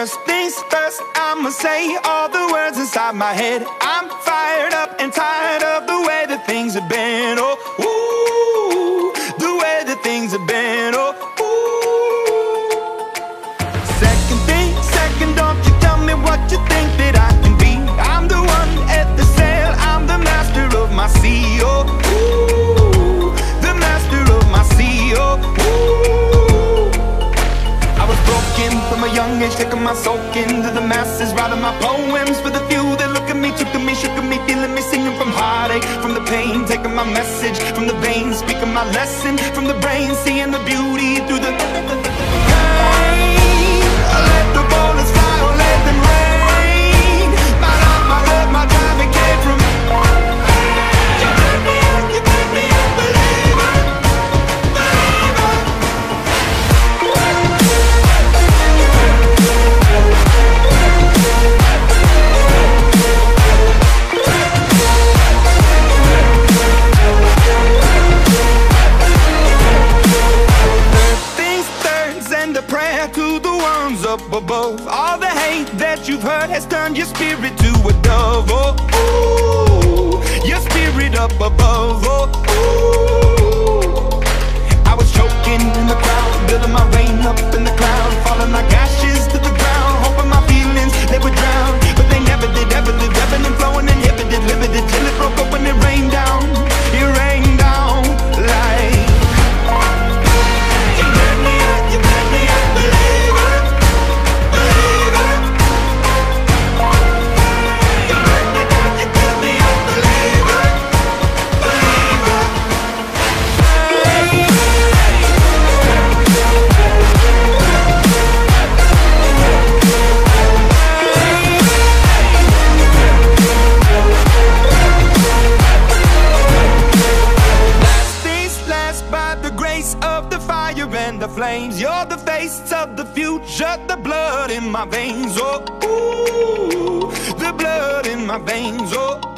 First things first, I'ma say all the words inside my head. I'm fired up and tired of the way that things have been. Oh, ooh, the way that things have been. Oh, ooh. Second thing, second, don't you tell me what you think that I can be. I'm the one at the sail, I'm the master of my sea. Oh, ooh, the master of my sea. Oh, ooh. I was broken from a young age, taking my soul into the masses, writing my poems for the few that look at me, took at me, shook at me, feeling me, singing from heartache, from the pain, taking my message from the veins, speaking my lesson from the brain, seeing the beauty through the pain. I let the bullets fly, or let them rain. My love, my drive, it came from you turned me up, believer, believer. To the ones up above, all the hate that you've heard has turned your spirit to a dove. Oh, ooh, your spirit up above. Oh, ooh. I was choking in the crowd, building my rain up in the cloud, falling like ashes to the ground, hoping my feelings they would drown, but they never did, ever lived, ebbing and flowing, inhibited, limited, till it broke up when it rained down. It rained down like you made me a believer, believer. You break me down, you build me a believer, believer. Last things last, by the grace of the fire and the flames. You're the face of the future, the blood in my veins. Oh, ooh, the blood in my veins. Oh,